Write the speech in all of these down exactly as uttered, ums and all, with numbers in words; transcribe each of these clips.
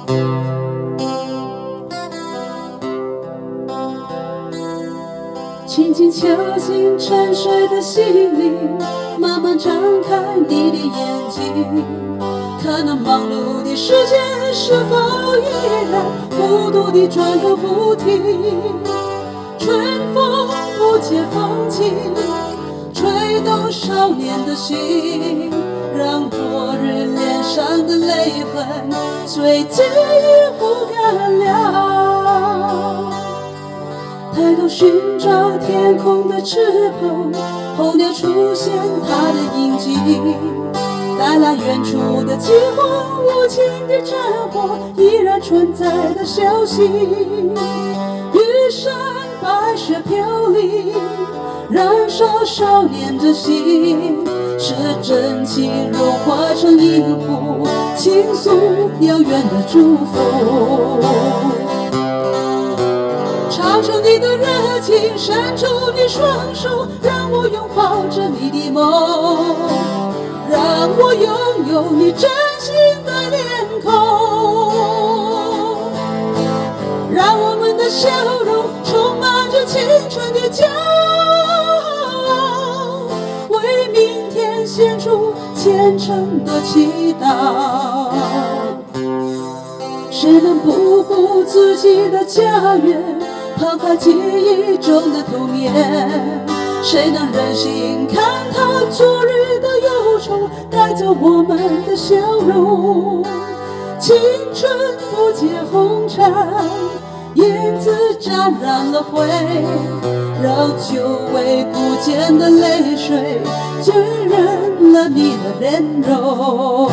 轻轻敲进沉睡的心灵，慢慢张开你的眼睛，看那忙碌的世界是否依然孤独地转个不停。春风不解风情，吹动少年的心，让昨日脸上的泪痕随记忆忽干了。抬头寻找天空的翅膀，候鸟出现它的影迹，带来远处的饥荒，无情的战火依然存在的消息。玉山白雪飘零，燃烧少年的心，是真情融化成音符，倾诉遥远的祝福。唱出你的热情，伸出你双手，让我拥抱着你的梦，让我拥有你真心的脸孔，让我们的笑容充满着青春的骄傲，为明天献出虔诚的祈祷。谁能不顾自己的家园，抛开记忆中的童年？谁能忍心看他昨日的忧愁带走我们的笑容？青春不解红尘，影子沾染了灰，让久违不见的泪水浸润了你的脸容。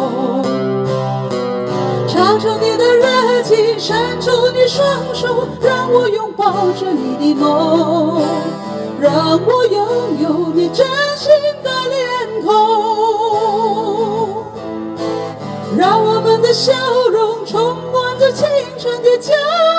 唱出你的热情，伸出你双手，让我拥抱着你的梦，让我拥有你真心的脸孔，让我们的笑容充满着青春的骄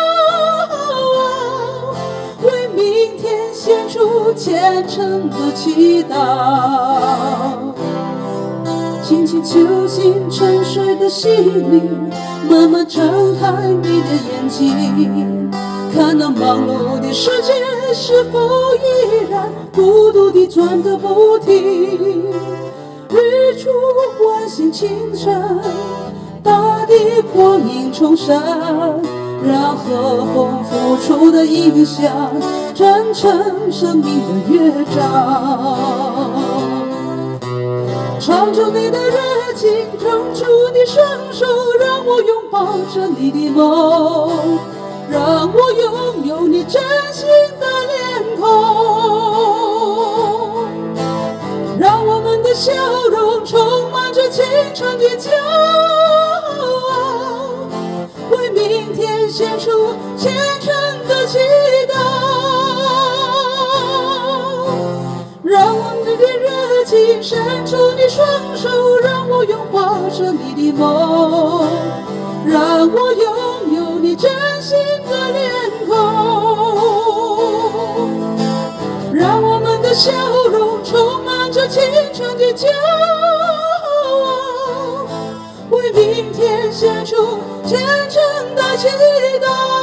傲，为明天献出虔诚的祈祷。轻轻敲醒沉睡的心灵，慢慢张开你的眼睛，看那忙碌的世界是否依然孤独地转个不停。日出唤醒清晨，大地光影重生，让和风付出的影响真成生命的乐章。唱出你的热情，撑出你双手，让我拥抱着你的梦，让我拥有你真心的脸孔，让我们的笑容充满着青春的骄傲，为明天献出虔诚的祈祷。让我们的热情伸出你双手，让我拥抱着你的梦，让我拥有你真心的脸孔，让我们的笑容充满着青春的骄傲，为明天献出虔诚的祈祷。